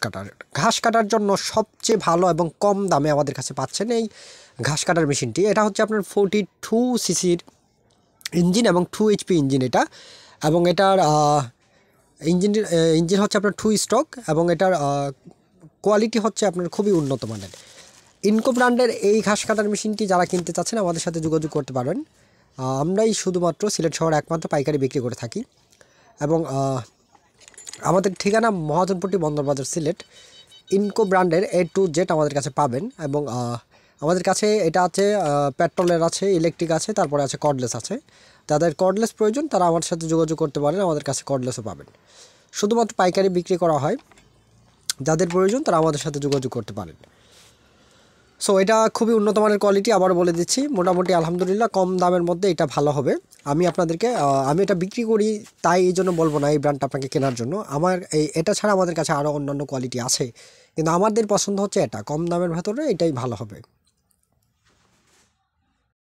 কাটার। ঘাস কাটার জন্য সবচেয়ে ভালো এবং কম দামে আমাদের কাছে পাচ্ছেন এই ঘাস কাটার মেশিনটি। এটা হচ্ছে আপনার 42 সিসির ইঞ্জিন এবং 2 HP ইঞ্জিন এটা, এবং এটার ইঞ্জিন হচ্ছে আপনার 2 স্ট্রোক, এবং এটার কোয়ালিটি হচ্ছে আপনার খুবই উন্নত মানের। ইনকো ব্র্যান্ডের এই ঘাস কাটার মেশিনটি যারা কিনতে চাচ্ছেন আমাদের সাথে যোগাযোগ করতে পারেন। আমরাই শুধুমাত্র সিলেট শহরে একমাত্র পাইকারি বিক্রি করে থাকি, এবং আমাদের ঠিকানা মহাজনপট্টি বন্দরবাজার সিলেট। ইনকো ব্র্যান্ডের A to Z আমাদের কাছে পাবেন, এবং আমাদের কাছে এটা আছে পেট্রোলের আছে, ইলেকট্রিক আছে, তারপরে আছে কর্ডলেস আছে। যাদের কর্ডলেস প্রয়োজন তারা আমাদের সাথে যোগাযোগ করতে পারেন, আমাদের কাছে কর্ডলেসও পাবেন। শুধুমাত্র পাইকারি বিক্রি করা হয়, যাদের প্রয়োজন তারা আমাদের সাথে যোগাযোগ করতে পারেন। সো এটা খুবই উন্নত মানের কোয়ালিটি, আবার বলে দিচ্ছি, মোটামুটি আলহামদুলিল্লাহ কম দামের মধ্যে এটা ভালো হবে। আমি আপনাদেরকে আমি এটা বিক্রি করি, তাই এই জন্য বলবো না এই ব্র্যান্ডটা আপনাকে কেনার জন্য। আমার এটা ছাড়া আমাদের কাছে আরও অন্যান্য কোয়ালিটি আছে, কিন্তু আমাদের পছন্দ হচ্ছে এটা, কম দামের ভেতরে এটাই ভালো হবে।